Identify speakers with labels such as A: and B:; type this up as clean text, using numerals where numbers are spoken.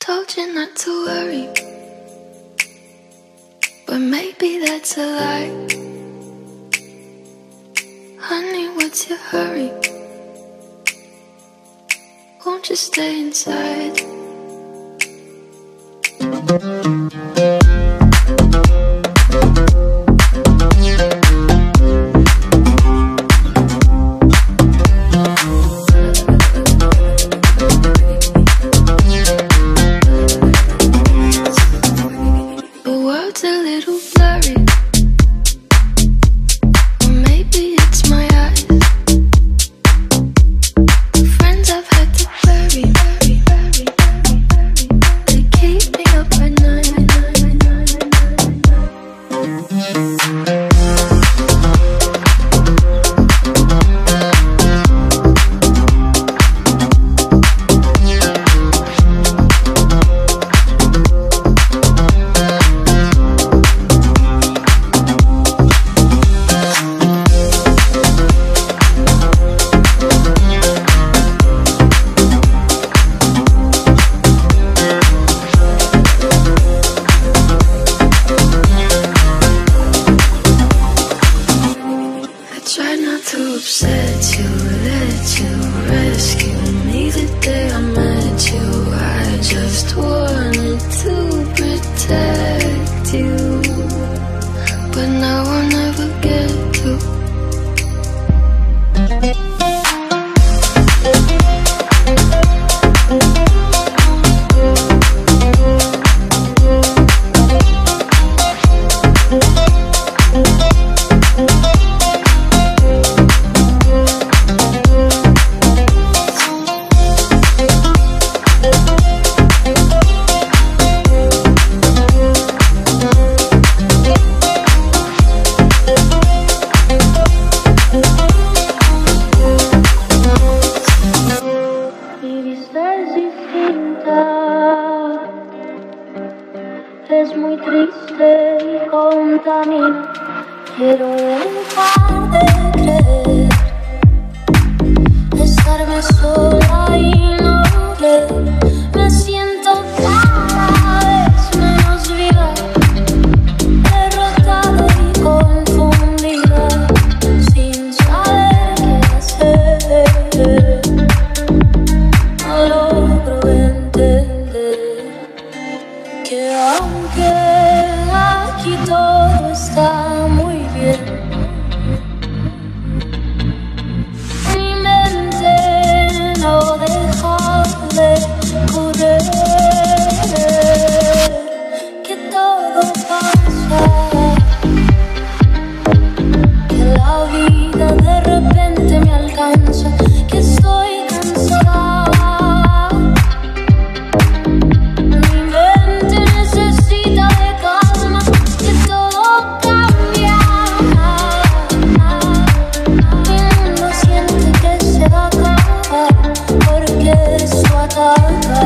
A: Told you not to worry, but maybe that's a lie. Honey, what's your hurry? Won't you stay inside?
B: Es muy triste y contamina. Quiero dejar de creer, estarme sola y no ver. Me siento cada vez menos viva, derrotada y confundida, sin saber qué hacer. No logro entender que aunque aquí todo está muy bien, mi mente no deja de correr, que todo pasa, que la vida de repente me alcanza, que estoy cansada. Porque esto ataca.